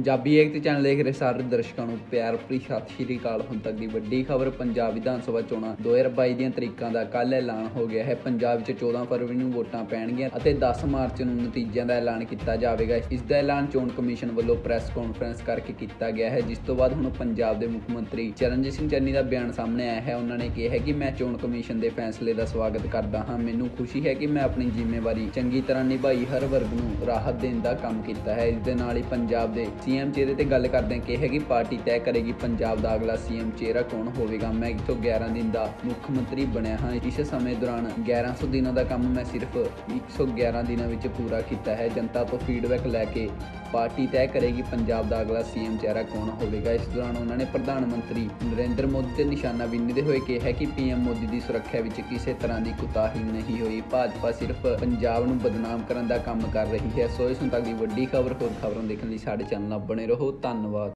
ਪੰਜਾਬੀ ਏਕਤਾ channel ਦੇਖ ਰਹੇ ਸਾਰੇ ਦਰਸ਼ਕਾਂ ਨੂੰ ਪਿਆਰ ਭਰੀ ਸਤਿ ਸ਼੍ਰੀ ਅਕਾਲ। ਹੁਣ ਤੱਕ ਦੀ ਵੱਡੀ ਖਬਰ, ਪੰਜਾਬ ਵਿਧਾਨ ਸਭਾ ਚੋਣਾਂ 2022 ਦੀਆਂ ਤਰੀਕਾਂ ਦਾ ਕੱਲ੍ਹ ਐਲਾਨ ਹੋ ਗਿਆ ਹੈ। ਪੰਜਾਬ ਵਿੱਚ 14 ਫਰਵਰੀ ਨੂੰ ਵੋਟਾਂ ਪੈਣਗੀਆਂ ਅਤੇ 10 ਮਾਰਚ ਨੂੰ ਨਤੀਜਿਆਂ ਦਾ ਐਲਾਨ ਕੀਤਾ ਜਾਵੇਗਾ। ਇਸ ਦਾ ਐਲਾਨ ਚੋਣ ਕਮਿਸ਼ਨ ਵੱਲੋਂ ਪ੍ਰੈਸ ਕਾਨਫਰੰਸ ਕਰਕੇ ਕੀਤਾ ਗਿਆ ਹੈ, ਜਿਸ ਤੋਂ ਬਾਅਦ ਹੁਣ ਪੰਜਾਬ ਦੇ ਮੁੱਖ ਮੰਤਰੀ ਚਰਨਜੀਤ ਸਿੰਘ ਚੰਨੀ ਦਾ ਬਿਆਨ ਸਾਹਮਣੇ ਆਇਆ ਹੈ। ਉਹਨਾਂ ਨੇ ਕਿਹਾ ਕਿ ਮੈਂ ਚੋਣ ਕਮਿਸ਼ਨ ਦੇ ਫੈਸਲੇ ਦਾ ਸਵਾਗਤ ਕਰਦਾ ਹਾਂ। ਮੈਨੂੰ ਖੁਸ਼ੀ ਹੈ ਕਿ ਮੈਂ ਆਪਣੀ ਜ਼ਿੰਮੇਵਾਰੀ ਚੰਗੀ ਤਰ੍ਹਾਂ ਨਿਭਾਈ, ਹਰ ਵਰਗ ਨੂੰ ਰਾਹਤ ਦੇਣ ਦਾ ਕੰਮ ਕੀਤਾ ਹੈ। ਇਸ ਦੇ ਨਾਲ ਹੀ ਪੰਜਾਬ ਦੇ ਸੀਐਮ ਚਿਹਰੇ ਤੇ ਗੱਲ ਕਰਦੇ ਕਿਹਾ ਕਿ ਪਾਰਟੀ ਤੈਅ ਕਰੇਗੀ ਪੰਜਾਬ ਦਾ ਅਗਲਾ ਸੀਐਮ ਚਿਹਰਾ ਕੌਣ ਹੋਵੇਗਾ। ਮੈਂ 111 ਦਿਨ ਦਾ ਮੁੱਖ ਮੰਤਰੀ ਬਣਿਆ ਹਾਂ। ਇਸ ਸਮੇਂ ਦੌਰਾਨ 1100 ਦਿਨਾਂ ਦਾ ਕੰਮ ਮੈਂ ਸਿਰਫ 111 ਦਿਨਾਂ ਵਿੱਚ ਪੂਰਾ ਕੀਤਾ ਹੈ। ਜਨਤਾ ਤੋਂ ਫੀਡਬੈਕ ਲੈ ਕੇ ਪਾਰਟੀ ਤੈਅ ਕਰੇਗੀ ਪੰਜਾਬ ਦਾ ਅਗਲਾ ਸੀਐਮ ਚਿਹਰਾ ਕੌਣ ਹੋਵੇਗਾ। ਇਸ ਦੌਰਾਨ ਉਹਨਾਂ ਨੇ ਪ੍ਰਧਾਨ ਮੰਤਰੀ ਨਰਿੰਦਰ ਮੋਦੀ ਤੇ ਨਿਸ਼ਾਨਾ ਬਿੰਨ੍ਹਦੇ ਹੋਏ ਕਿਹਾ ਕਿ ਪੀਐਮ ਮੋਦੀ ਦੀ ਸੁਰੱਖਿਆ ਵਿੱਚ ਕਿਸੇ ਤਰ੍ਹਾਂ ਦੀ ਕੁਤਾਹੀ ਨਹੀਂ ਹੋਈ। ਭਾਜਪਾ ਸਿਰਫ ਪੰਜਾਬ ਨੂੰ ਬਦਨਾਮ ਕਰਨ ਦਾ ਕੰਮ ਕਰ ਰਹੀ ਹੈ। ਸੋ ਇਸ ਹੁਣ ਤੱਕ ਦੀ ਵੱਡੀ ਖਬਰ, ਹੋਰ ਖਬਰਾਂ ਦੇਖਣ ਲਈ ਸਾਡੇ ਚੈਨਲ ਨਾਲ ਬਣੇ ਰਹੋ। ਧੰਨਵਾਦ।